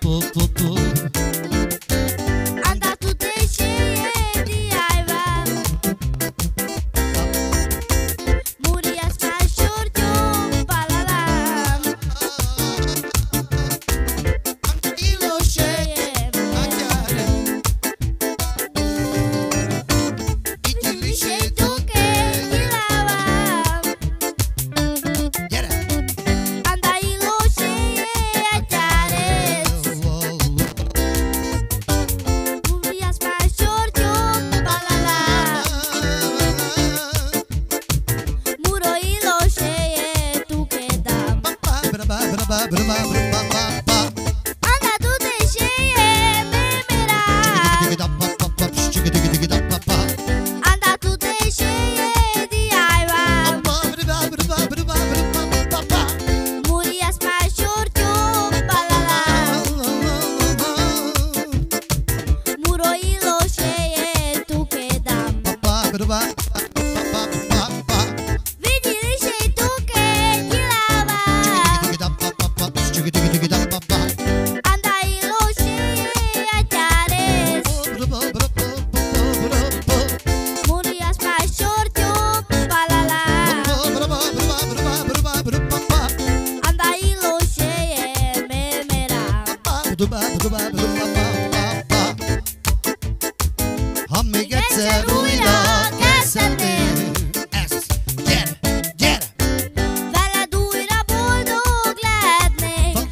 Ha még egyszer újra kezdhetnél, ezt, gyere, gyere! Veled újra boldog lehetnék,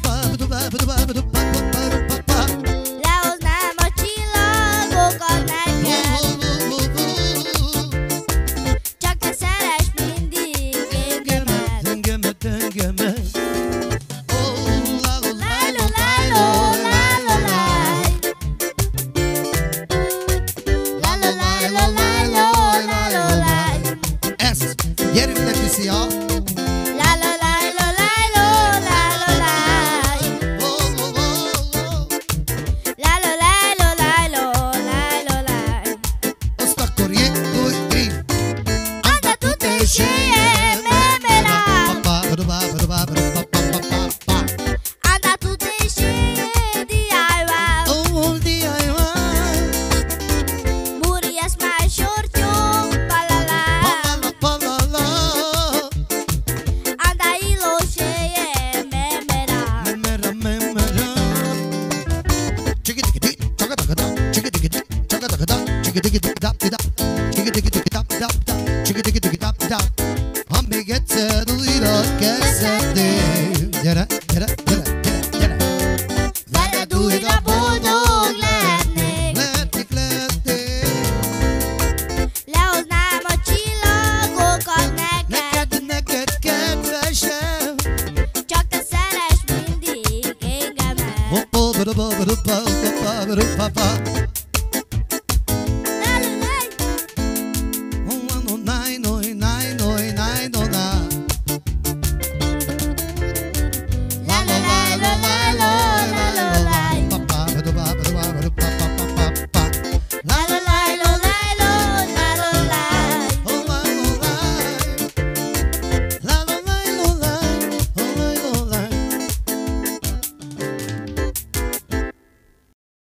lehoznám a csillagokat neked, csak te szeress mindig engemet. Engemet. Gyerünk neki, szia! La la la la la la la la la la la la la la. Azt akkor jégúj, green! Anda tutte sceglie memera, anda tutte sceglie DIY. Oh, DIY! Murias mai shortio, palala. Anda ilo sceglie memera. Ha még egyszer újra kezdhetnél, gyere, gyere, gyere, gyere, gyere! Veled újra boldog lehetnék, lehoznám a csillagokat neked, neked kedvesem! csak te szeress mindig engemet. Hoppó,